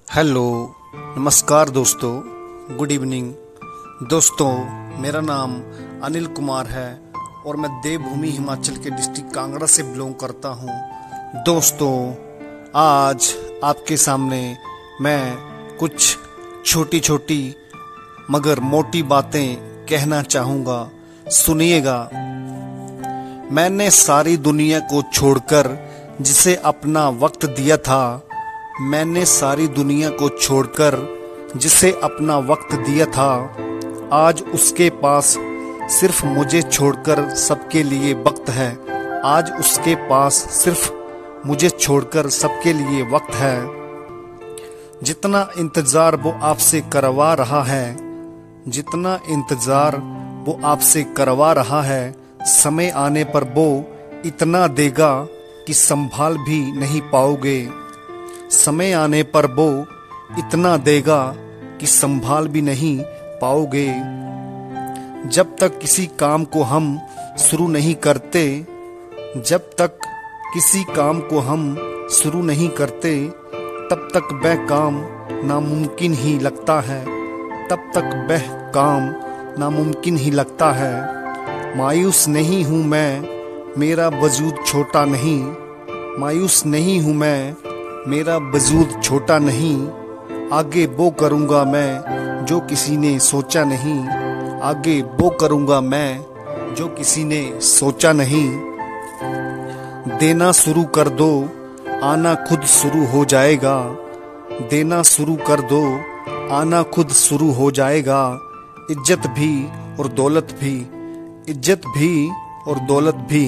Hello, नमस्कार दोस्तों, good evening. दोस्तों, मेरा नाम अनिल कुमार है और मैं देवभूमि हिमाचल के डिस्ट्रिक्ट कांगड़ा से बिलोंग करता हूँ। दोस्तों, आज आपके सामने मैं कुछ छोटी छोटी मगर मोटी बातें कहना चाहूँगा, सुनिएगा। मैंने सारी दुनिया को छोड़कर जिसे अपना वक्त दिया था, मैंने सारी दुनिया को छोड़कर जिसे अपना वक्त दिया था, आज उसके पास सिर्फ मुझे छोड़कर सबके लिए वक्त है। आज उसके पास सिर्फ मुझे छोड़कर सबके लिए वक्त है। जितना इंतजार वो आपसे करवा रहा है, जितना इंतजार वो आपसे करवा रहा है, समय आने पर वो इतना देगा कि संभाल भी नहीं पाओगे। समय आने पर वो इतना देगा कि संभाल भी नहीं पाओगे। जब तक किसी काम को हम शुरू नहीं करते, जब तक किसी काम को हम शुरू नहीं करते, तब तक वह काम नामुमकिन ही लगता है। तब तक वह काम नामुमकिन ही लगता है। मायूस नहीं हूँ मैं, मेरा वजूद छोटा नहीं। मायूस नहीं हूँ मैं, मेरा वजूद छोटा नहीं। आगे वो करूँगा मैं जो किसी ने सोचा नहीं। आगे वो करूँगा मैं जो किसी ने सोचा नहीं। देना शुरू कर दो, आना खुद शुरू हो जाएगा। देना शुरू कर दो, आना खुद शुरू हो जाएगा। इज्जत भी और दौलत भी, इज्जत भी और दौलत भी।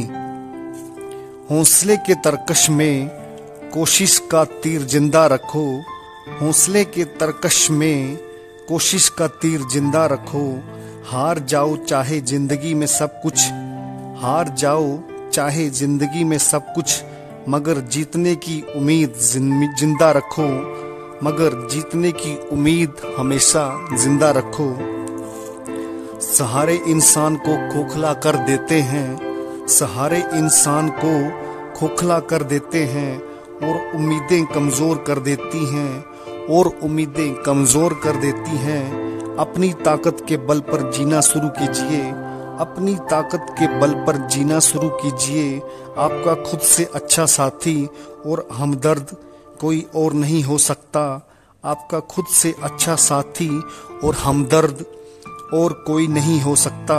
हौसले के तरकश में कोशिश का तीर जिंदा रखो। हौसले के तरकश में कोशिश का तीर जिंदा रखो। हार जाओ चाहे जिंदगी में सब कुछ, हार जाओ चाहे जिंदगी में सब कुछ, मगर जीतने की उम्मीद जिंदा रखो। मगर जीतने की उम्मीद हमेशा जिंदा रखो। सहारे इंसान को खोखला कर देते हैं, सहारे इंसान को खोखला कर देते हैं और उम्मीदें कमज़ोर कर देती हैं, और उम्मीदें कमज़ोर कर देती हैं। अपनी ताकत के बल पर जीना शुरू कीजिए, अपनी ताकत के बल पर जीना शुरू कीजिए। आपका खुद से अच्छा साथी और हमदर्द कोई और नहीं हो सकता। आपका खुद से अच्छा साथी और हमदर्द और कोई नहीं हो सकता।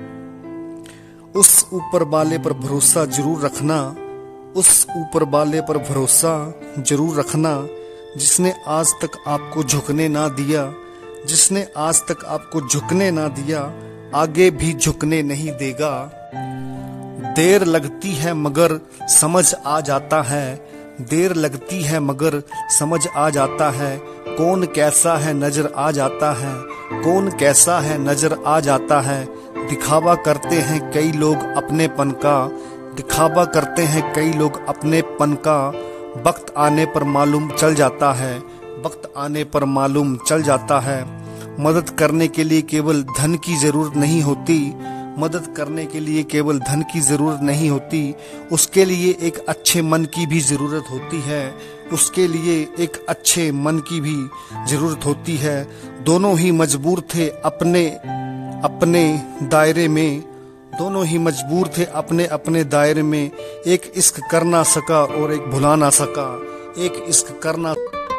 उस ऊपर वाले पर भरोसा जरूर रखना, उस ऊपर वाले पर भरोसा जरूर रखना, जिसने आज तक आपको झुकने ना दिया, जिसने आज तक आपको झुकने ना दिया, आगे भी झुकने नहीं देगा। देर लगती है मगर समझ आ जाता है, देर लगती है मगर समझ आ जाता है। कौन कैसा है नजर आ जाता है, कौन कैसा है नजर आ जाता है। दिखावा करते हैं कई लोग अपनेपन का, दिखावा करते हैं कई लोग अपनेपन का। वक्त आने पर मालूम चल जाता है, वक्त आने पर मालूम चल जाता है। मदद करने के लिए केवल धन की जरूरत नहीं होती, मदद करने के लिए केवल धन की जरूरत नहीं होती, उसके लिए एक अच्छे मन की भी जरूरत होती है। उसके लिए एक अच्छे मन की भी जरूरत होती है। दोनों ही मजबूर थे अपने अपने दायरे में, दोनों ही मजबूर थे अपने अपने दायरे में। एक इश्क कर ना सका और एक भुला ना सका, एक इश्क करना